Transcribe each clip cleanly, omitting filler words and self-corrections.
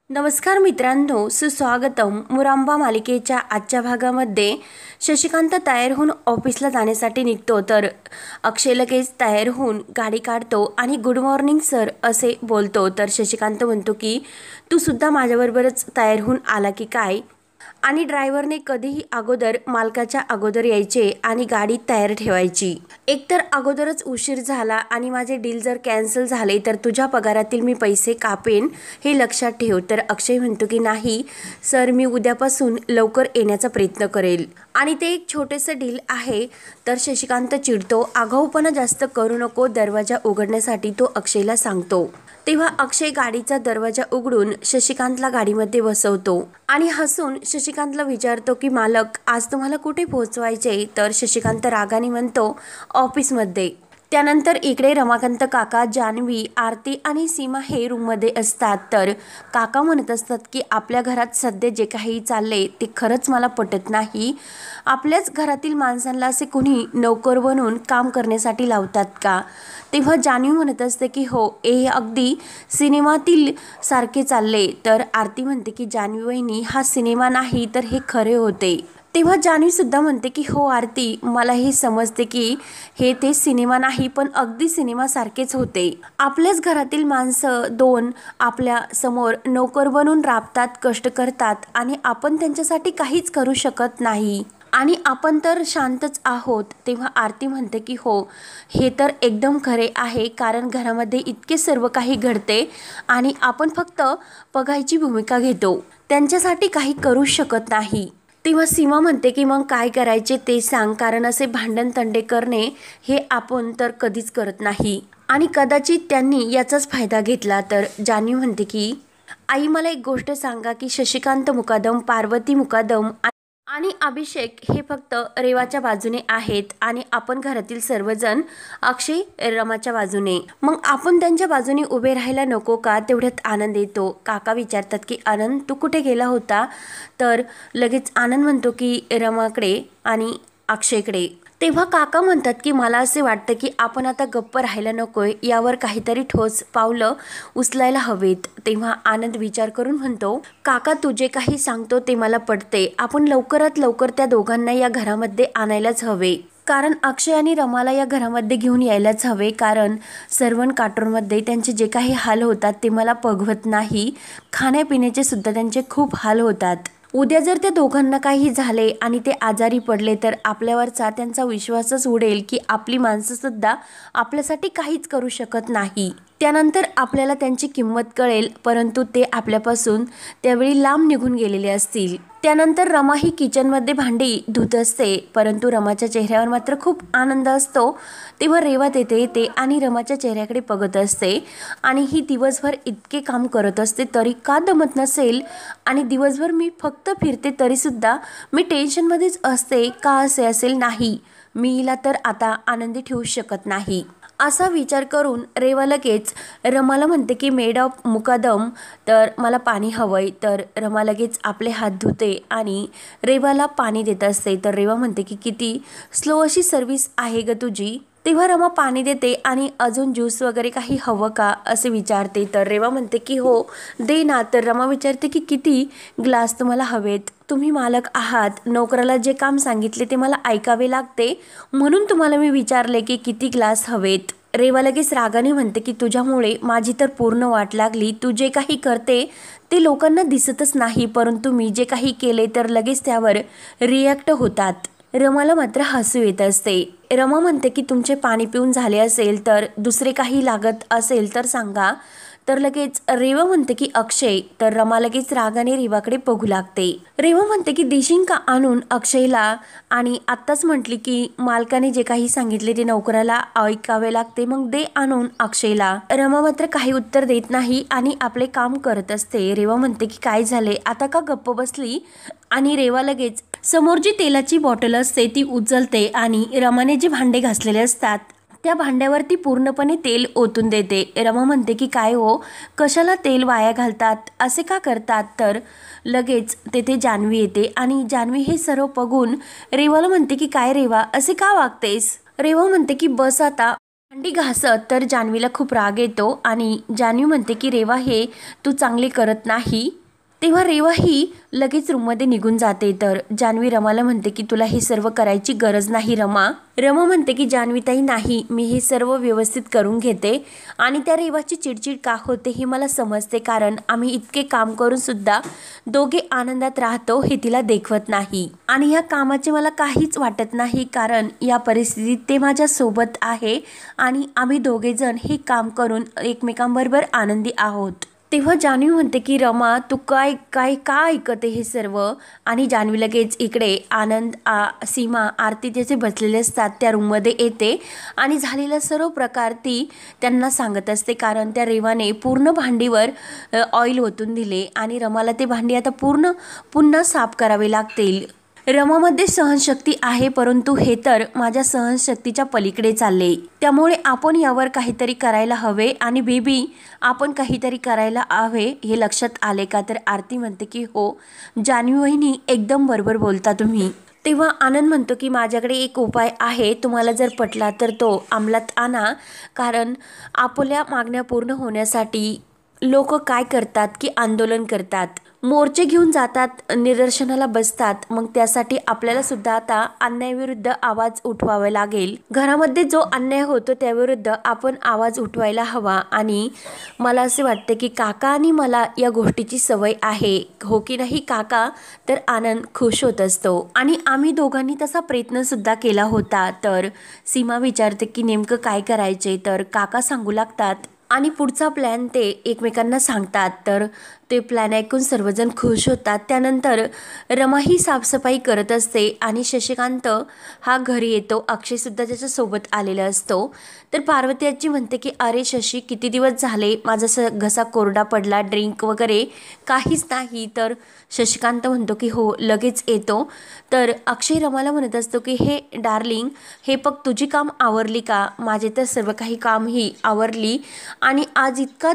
नमस्कार मित्रांनो, सुस्वागतम. मुरांबा मालिकेच्या आजच्या भागामध्ये शशिकांत तयार होऊन ऑफिसला जाण्यासाठी निघतो, तर अक्षय लगेच तयार होऊन गाडी काढतो आणि गुड मॉर्निंग सर असे बोलतो. तर शशिकांत म्हणतो की तू सुद्धा माझ्याबरोबरच तयार होऊन आला की काय? आणि ड्रायव्हरने कधीही अगोदर मालकाच्या अगोदर यायचे आणि गाडी तयार ठेवायची. एकतर अगोदरच उशीर झाला आणि माझे डील जर कॅन्सल झाले तर तुझ्या पगारातील मी पैसे कापेन, हे लक्षात ठेव. तर अक्षय म्हणतो की नाही सर, मी उद्यापासून लवकर येण्याचा प्रयत्न करेल आणि ते एक छोटेसं डील आहे. तर शशिकांत चिडतो, आगाऊपणा जास्त करू नको, दरवाजा उघडण्यासाठी तो अक्षयला सांगतो. तेव्हा अक्षय गाडीचा दरवाजा उघडून शशिकांतला गाडीमध्ये बसवतो आणि हसून शशिकांतला विचारतो की मालक, आज तुम्हाला कुठे पोहोचवायचे? तर शशिकांत रागाने म्हणतो, ऑफिसमध्ये. त्यानंतर इकडे रमाकांत काका, जान्हवी, आरती आणि सीमा हे रूममध्ये असतात. तर काका म्हणत असतात की आपल्या घरात सध्या जे काही चालले ते खरंच मला पटत नाही. आपल्याच घरातील माणसांना असे कुणी नोकर बनवून काम करण्यासाठी लावतात का? तेव्हा जान्हवी म्हणत असते की हो, हे अगदी सिनेमातील सारखे चालले. तर आरती म्हणते की जान्हवी वहिनी, हा सिनेमा नाही तर हे खरे होते. तेव्हा जान्हवी सुद्धा म्हणते की हो आरती, मला हे समजते की हे ते सिनेमा नाही पण अगदी सिनेमासारखेच होते. आपल्याच घरातील माणसं दोन आपल्या समोर नोकर बनून राबतात, कष्ट करतात आणि आपण त्यांच्यासाठी काहीच करू शकत नाही आणि आपण तर शांतच आहोत. तेव्हा आरती म्हणते की हो, हे तर एकदम खरे आहे, कारण घरामध्ये इतके सर्व काही घडते आणि आपण फक्त बघायची भूमिका घेतो, त्यांच्यासाठी काही करू शकत नाही. तेव्हा सीमा म्हणते की मग काय करायचे ते सांग, कारण असे भांडण तंडे करणे हे आपण तर कधीच करत नाही आणि कदाचित त्यांनी याचाच फायदा घेतला. तर जान्हवी म्हणते की आई, मला एक गोष्ट सांगा की शशिकांत मुकादम, पार्वती मुकादम आणि अभिषेक हे फक्त रेवाच्या बाजूने आहेत आणि आपण घरातील सर्वजण अक्षय रमाच्या बाजूने. मग आपण त्यांच्या बाजूने उभे राहायला नको का? तेवढ्यात आनंद येतो. काका विचारतात की आनंद, तू कुठे गेला होता? तर लगेच आनंद म्हणतो की रमाकडे आणि अक्षयकडे. तेव्हा काका म्हणतात की मला असे वाटतं की आपण आता गप्प राहायला नकोय, यावर काहीतरी ठोस पावलं उचलायला हवेत. तेव्हा आनंद विचार करून म्हणतो, काका तू जे काही सांगतो ते मला पटते, आपण लवकरात लवकर त्या दोघांना या घरामध्ये आणायलाच हवे, कारण अक्षय आणि रमाला या घरामध्ये घेऊन यायलाच हवे, कारण सर्वण काटोरमध्ये त्यांचे जे काही हाल होतात ते मला पगवत नाही. खाण्यापिण्याचे सुद्धा त्यांचे खूप हाल होतात. उद्या जर त्या दोघांना काही झाले आणि ते आजारी पडले तर आपल्यावरचा त्यांचा विश्वासच उडेल की आपली माणसं सुद्धा आपल्यासाठी काहीच करू शकत नाही. त्यानंतर आपल्याला त्यांची किंमत कळेल, परंतु ते आपल्यापासून त्यावेळी लांब निघून गेलेले असतील. त्यानंतर रमा ही किचनमध्ये भांडी धुत असते, परंतु रमाच्या चेहऱ्यावर मात्र खूप आनंद असतो. तेव्हा रेवा तेथे येते आणि रमाच्या चेहऱ्याकडे बघत असते आणि ही दिवसभर इतके काम करत असते तरी का दमत नसेल, आणि दिवसभर मी फक्त फिरते तरीसुद्धा मी टेन्शनमध्येच असते का असे असेल? नाही, मी हिला तर आता आनंदी ठेवू शकत नाही, असा विचार करून रेवा लगेच रमाला म्हणते की मेड ऑफ मुकादम, तर मला पाणी हवंय. तर रमा लगेच आपले हात धुते आणि रेवाला पाणी देत असते. तर रेवा म्हणते की किती स्लो अशी सर्व्हिस आहे ग तुझी. तेव्हा रमा पाणी देते आणि अजून ज्यूस वगैरे काही हवं का असे विचारते. तर रेवा म्हणते की हो दे ना. तर रमा विचारते की किती ग्लास तुम्हाला हवेत? तुम्ही मालक आहात, नोकराला जे काम सांगितले ते मला ऐकावे लागते, म्हणून तुम्हाला मी विचारले की किती ग्लास हवेत. रेवा लगेच रागाने म्हणते की तुझ्यामुळे माझी तर पूर्ण वाट लागली. तू जे काही करते ते लोकांना दिसतच नाही, परंतु मी जे काही केले तर लगेच त्यावर रिॲक्ट होतात. रमाला मात्र हसू येत असते. रमा म्हणते की तुमचे पाणी पिऊन झाले असेल तर दुसरे काही लागत असेल तर सांगा. तर लगेच रेवा म्हणते की अक्षय. तर रमा लगेच रागाने रेवाकडे बघू लागते. रेवा म्हणते की देशील का आणून अक्षयला, आणि आत्ताच म्हटली की मालकाने जे काही सांगितले ते नोकराला ऐकावे लागते, मग दे आणून अक्षयला. रमा मात्र काही उत्तर देत नाही आणि आपले काम करत असते. रेवा म्हणते की काय झाले, आता का गप्प बसली? आणि रेवा लगेच समोर जी तेलाची बॉटल असते ती उचलते आणि रमाने जे भांडे घासलेले असतात त्या भांड्यावरती पूर्णपणे तेल ओतून देते. रमा म्हणते की काय हो, कशाला तेल वाया घालतात, असे का करतात? तर लगेच तेथे जान्हवी येते आणि जान्हवी हे सर्व बघून रेवाला म्हणते की काय रेवा, असे का वागतेस? रेवा म्हणते की बस आता, भांडी घासत तर जान्हवीला खूप राग येतो आणि जान्हवी म्हणते की रेवा हे तू चांगले करत नाही. तेव्हा रेवा ही लगेच रूममध्ये निघून जाते. तर जान्हवी रमाला म्हणते की तुला हे सर्व करायची गरज नाही रमा. रमा म्हणते की जान्हवीताई नाही, मी हे सर्व व्यवस्थित करून घेते आणि त्या रेवाची चिडचिड का होते हे मला समजते, कारण आम्ही इतके काम करून सुद्धा दोघे आनंदात राहतो हे तिला देखवत नाही आणि या कामाचे मला काहीच वाटत नाही, कारण या परिस्थितीत ते माझ्या सोबत आहे आणि आम्ही दोघे जण हे काम करून एकमेकांबरोबर आनंदी आहोत. तेव्हा जान्हवी म्हणते की रमा तू काय काय का ऐकते हे सर्व. आणि जान्हवी लगेच इकडे आनंद सीमा आरती त्याचे बसलेले असतात त्या रूममध्ये येते आणि झालेला सर्व प्रकार ती त्यांना सांगत असते, कारण त्या रेवाने पूर्ण भांडीवर ऑइल ओतून दिले आणि रमाला ते भांडी आता पुन्हा साफ करावे लागतील. रमामध्ये सहनशक्ती आहे, परंतु हे तर माझ्या सहनशक्तीच्या पलीकडे चालले, त्यामुळे आपण यावर काहीतरी करायला हवे आणि बेबी आपण काहीतरी करायला हवे हे लक्षात आले का. तर आरती म्हणते की हो जान्हवी वहिनी एकदम बरोबर बोलता तुम्ही. तेव्हा आनंद म्हणतो की माझ्याकडे एक उपाय आहे, तुम्हाला जर पटला तर तो अंमलात आणा, कारण आपल्या मागण्या पूर्ण होण्यासाठी लोक काय करतात की आंदोलन करतात, मोर्चे घेऊन जातात, निदर्शनाला बसतात. मग त्यासाठी आपल्याला सुद्धा आता अन्यायाविरुद्ध आवाज उठवावा लागेल. घरामध्ये जो अन्याय होतो त्याविरुद्ध आपण आवाज उठवायला हवा आणि मला असे वाटते की काका आणि मला या गोष्टीची सवय आहे, हो की नाही काका. तर आनंद खुश होत असतो आणि आम्ही दोघांनी तसा प्रयत्न सुद्धा केला होता. तर सीमा विचारते की नेमकं काय करायचे. तर काका सांगू लागतात आणि पुढचा प्लॅन ते एकमेकांना सांगतात. तर ते प्लॅन ऐकून सर्वजण खुश होतात. त्यानंतर रमा ही साफसफाई करत असते आणि शशिकांत हा घरी येतो. अक्षयसुद्धा त्याच्यासोबत आलेला असतो. तर पार्वती आजी म्हणते की अरे शशी किती दिवस झाले, माझा घसा कोरडा पडला, ड्रिंक वगैरे काहीच नाही. तर शशिकांत म्हणतो की हो लगेच येतो. तर अक्षय रमाला म्हणत असतो की हे डार्लिंग हे बघ तुझी काम आवरली का, माझे तर सर्व काही काम ही आवरली आणि आज इतका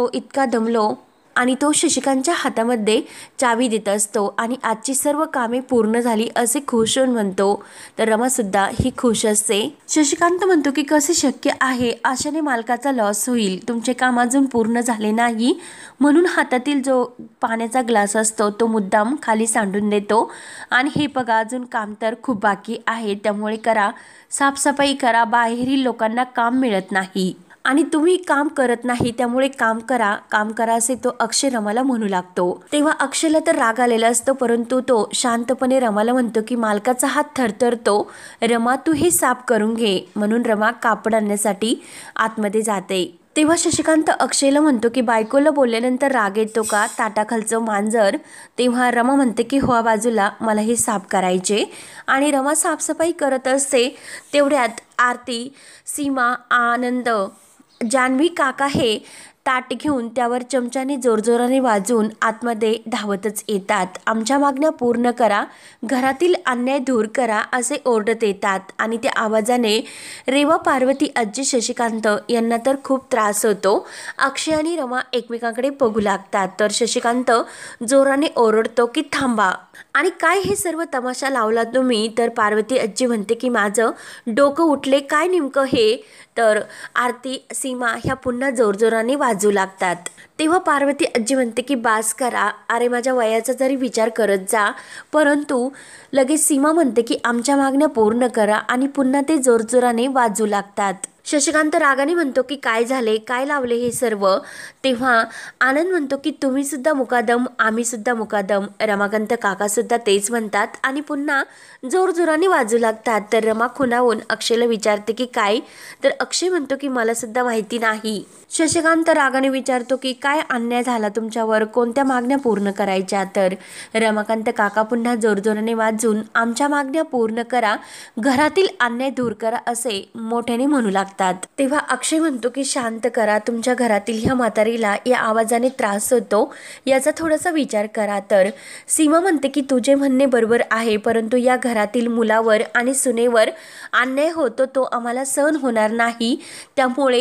दमलो आणि तो शशिकांतच्या हातामध्ये चावी देत असतो आणि आजची सर्व कामे पूर्ण झाली असे खुश होऊन म्हणतो. तर रमासुद्धा ही खुश असते. शशिकांत म्हणतो की कसे शक्य आहे, अशाने मालकाचा लॉस होईल, तुमचे काम अजून पूर्ण झाले नाही म्हणून हातातील जो पाण्याचा ग्लास असतो तो मुद्दाम खाली सांडून देतो आणि हे बघा अजून काम तर खूप बाकी आहे, त्यामुळे करा, साफसफाई करा, बाहेरील लोकांना काम मिळत नाही आणि तुम्ही काम करत नाही, त्यामुळे काम करा असे तो अक्षय रमाला म्हणू लागतो. तेव्हा अक्षयला तर राग आलेला असतो, परंतु तो शांतपणे रमाला म्हणतो की मालकाचा हात थरथरतो, रमा तू हे साफ करून घे. म्हणून रमा कापड आणण्यासाठी आतमध्ये जाते. तेव्हा शशिकांत अक्षयला म्हणतो की बायकोला बोलल्यानंतर राग येतो का, ताटाखालचं मांजर. तेव्हा रमा म्हणते की हो बाजूला, मला हे साफ करायचे आणि रमा साफसफाई करत असते. तेवढ्यात आरती, सीमा, आनंद, जान्हवी काका हे ताट घेऊन त्यावर चमच्याने जोरजोराने वाजून आतमध्ये धावतच येतात. आमच्या मागण्या पूर्ण करा, घरातील अन्याय दूर करा असे ओरडत येतात आणि त्या आवाजाने रेवा, पार्वती आजी, शशिकांत यांना तर खूप त्रास होतो. अक्षय आणि रमा एकमेकांकडे बघू लागतात. तर शशिकांत जोराने ओरडतो की थांबा आणि काय हे सर्व तमाशा लावला तुम्ही. तर पार्वती आजी म्हणते की माझं डोकं उठले, काय नेमकं हे. तर आरती, सीमा ह्या पुन्हा जोरजोराने वाजू लागतात. तेव्हा पार्वती आजी म्हणते की बास करा, अरे माझ्या वयाचा जरी विचार करत जा. परंतु लगेच सीमा म्हणते की आमच्या मागण्या पूर्ण करा आणि पुन्हा ते जोरजोराने वाजू लागतात. शशिकांत रागाने म्हणतो की काय झाले, काय लावले हे सर्व. तेव्हा आनंद म्हणतो की तुम्ही सुद्धा मुकादम, आम्ही सुद्धा मुकादम. रमाकांत काका सुद्धा तेच म्हणतात आणि पुन्हा जोरजोराने वाजू लागतात. तर रमा खुणावून अक्षयला विचारते की काय. तर अक्षय म्हणतो की मला सुद्धा माहिती नाही. शशिकांत रागाने विचारतो की काय अन्याय झाला तुमच्यावर, कोणत्या मागण्या पूर्ण करायच्या. तर रमाकांत काका पुन्हा जोरजोराने वाजून आमच्या मागण्या पूर्ण करा, घरातील अन्याय दूर करा असे मोठ्याने म्हणू लागतात. तेव्हा अक्षय म्हणतो की शांत करा, तुमच्या घरातील ह्या म्हातारीला या आवाजाने त्रास होतो, याचा थोडासा विचार करा. तर सीमा म्हणते की तुझे म्हणणे बरोबर आहे, परंतु या घरातील मुलावर आणि सुनेवर अन्याय होतो तो आम्हाला सहन होणार नाही, त्यामुळे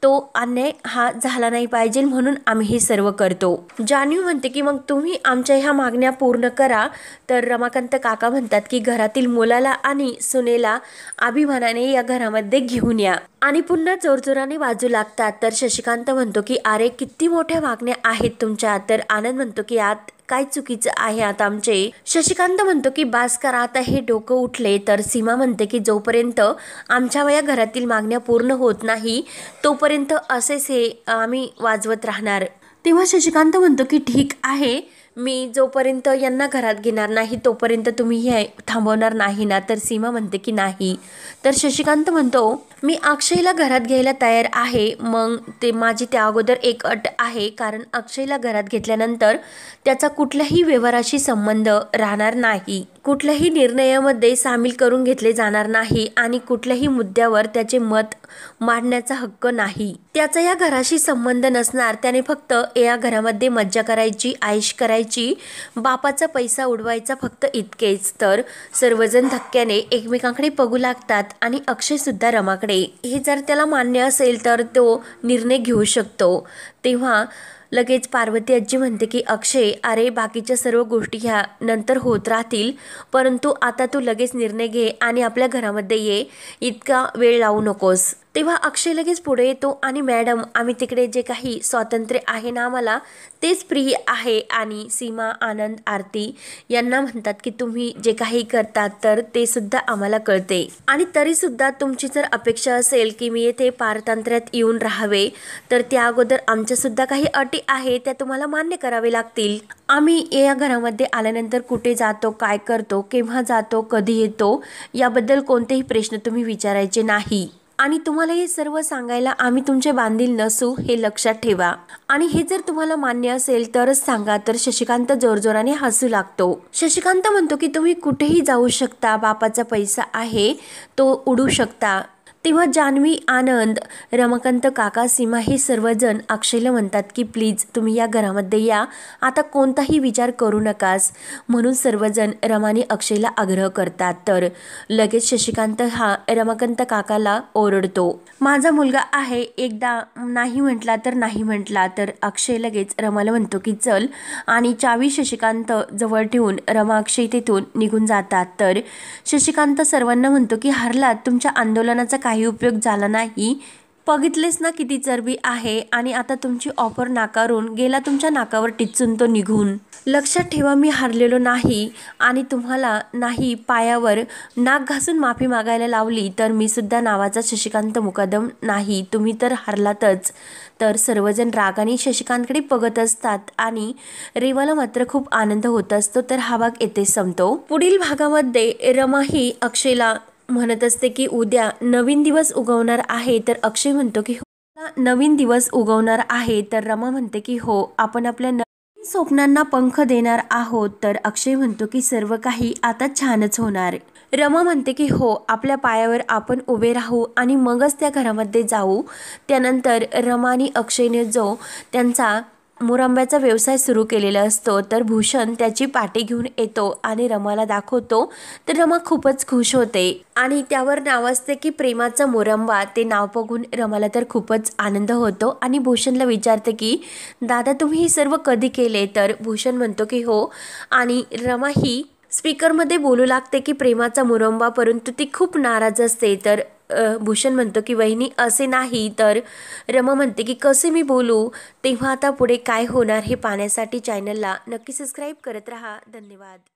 तो अन्याय हा झाला नाही पाहिजे म्हणून आम्ही हे सर्व करतो. जान्हवी म्हणते की मग तुम्ही आमच्या ह्या मागण्या पूर्ण करा. तर रमाकांत काका म्हणतात की घरातील मुलाला आणि सुनेला अभिमानाने या घरामध्ये घेऊन या आणि पुन्हा जोरजोराने वाजू लागतात. तर शशिकांत म्हणतो की अरे किती मोठ्या मागण्या आहेत तुमच्या. तर आनंद म्हणतो की आत काय चुकीचं आहे आता आमचे. शशिकांत म्हणतो की बास करा आता हे डोकं उठले. तर सीमा म्हणते की जोपर्यंत आमच्या या घरातील मागण्या पूर्ण होत नाही तोपर्यंत असेच हे आम्ही वाजवत राहणार. तेव्हा शशिकांत म्हणतो की ठीक आहे, मी जोपर्यंत यांना घरात घेणार नाही तोपर्यंत तुम्ही हे थांबवणार नाही ना. तर सीमा म्हणते की नाही. तर शशिकांत म्हणतो मी अक्षयला घरात घ्यायला तयार आहे. मग ते माझी त्या अगोदर एक अट आहे, कारण अक्षयला घरात घेतल्यानंतर त्याचा कुठल्याही व्यवहाराशी संबंध राहणार नाही, कुठल्याही निर्णयामध्ये सामील करून घेतले जाणार नाही आणि कुठल्याही मुद्द्यावर त्याचे मत मांडण्याचा हक्क नाही. त्याचा या घराशी संबंध नसणार. त्याने फक्त या घरामध्ये मज्जा करायची, आयश करायची, बापाचा पैसा उडवायचा, फक्त इतकेच. तर सर्वजण धक्क्याने एकमेकांकडे बघू लागतात आणि अक्षय सुद्धा रमाकडे. हे जर त्याला मान्य असेल तर तो निर्णय घेऊ शकतो. तेव्हा लगेच पार्वती आजी म्हणते की अक्षय अरे बाकीच्या सर्व गोष्टी ह्या नंतर होत राहतील, परंतु आता तू लगेच निर्णय घे आणि आपल्या घरामध्ये ये, इतका वेळ लावू नकोस. तेव्हा अक्षय लगेच पुढे येतो आणि मॅडम आम्ही तिकडे जे काही स्वातंत्र्य आहे ना आम्हाला तेच प्रिय आहे. आणि सीमा, आनंद, आरती यांना म्हणतात की तुम्ही जे काही करतात तर ते सुद्धा आम्हाला कळते आणि तरी सुद्धा तुमची जर अपेक्षा असेल की मी येथे पारतंत्र्यात येऊन राहावे तर त्या अगोदर आमच्या सुद्धा काही अटी आहे त्या तुम्हाला मान्य करावे लागतील. आम्ही या घरामध्ये आल्यानंतर कुठे जातो, काय करतो, केव्हा जातो, कधी येतो याबद्दल कोणतेही प्रश्न तुम्ही विचारायचे नाही आणि तुम्हाला हे सर्व सांगायला आम्ही तुमचे बांधील नसू हे लक्षात ठेवा आणि हे जर तुम्हाला मान्य असेल तरच सांगा. तर शशिकांत जोरजोराने हसू लागतो. शशिकांत म्हणतो की तुम्ही कुठेही जाऊ शकता, बापाचा पैसा आहे तो उडू शकता. तेव्हा जान्हवी, आनंद, रमाकांत काका, सीमा हे सर्वजण अक्षयला म्हणतात की प्लीज तुम्ही या घरामध्ये या, आता कोणताही विचार करू नकास, म्हणून सर्वजण रमाने अक्षयला आग्रह करतात. तर लगेच शशिकांत हा रमाकांत काकाला ओरडतो, माझा मुलगा आहे, एकदा नाही म्हटला तर नाही म्हटला. तर अक्षय लगेच रमाला म्हणतो की चल आणि चावी शशिकांत जवळ ठेवून रमा अक्षय तेथून निघून जातात. तर शशिकांत सर्वांना म्हणतो की हरलात, तुमच्या आंदोलनाचा काही उपयोग झाला नाही, बघितलेच ना किती चरबी आहे आणि आता तुमची ऑफर नाकारून गेला तुमच्या नाकावर टिचून तो निघून. लक्षात ठेवा मी हारलेलो नाही आणि तुम्हाला नाही पायावर नाक घासून माफी मागायला लावली तर मी सुद्धा नावाचा शशिकांत मुकादम नाही, तुम्ही तर हारलातच. तर सर्वजण रागाने शशिकांतकडे बघत असतात आणि रेवाला मात्र खूप आनंद होत असतो. तर हा भाग येथे संपतो. पुढील भागामध्ये रमा ही अक्षयला म्हणत असते की उद्या नवीन दिवस उगवणार आहे. तर अक्षय म्हणतो की हो नवीन दिवस उगवणार आहे. तर रमा म्हणते की हो आपण आपल्या नवीन स्वप्नांना पंख देणार आहोत. तर अक्षय म्हणतो की सर्व काही आता छानच होणार. रमा म्हणते की हो आपल्या पायावर आपण उभे राहू आणि मगच त्या घरामध्ये जाऊ. त्यानंतर रमा आणि अक्षयने जो त्यांचा मुरंब्याचा व्यवसाय सुरू केलेला असतो तर भूषण त्याची पाटी घेऊन येतो आणि रमाला दाखवतो. तर रमा खूपच खुश होते आणि त्यावर नाव असते की प्रेमाचा मुरंबा. ते नाव बघून रमाला तर खूपच आनंद होतो आणि भूषणला विचारते की दादा तुम्ही हे सर्व कधी केले. तर भूषण म्हणतो की हो आणि रमा ही स्पीकरमध्ये बोलू लागते की प्रेमाचा मुरंबा, परंतु ती खूप नाराज असते. तर भूषण म्हणतो की वहिनी असे नाही. तर रमा म्हणते की कसे मी बोलू. तेव्हा आता पुढे काय होणार हे पाहण्यासाठी चॅनलला नक्की सबस्क्राईब करत राहा. धन्यवाद.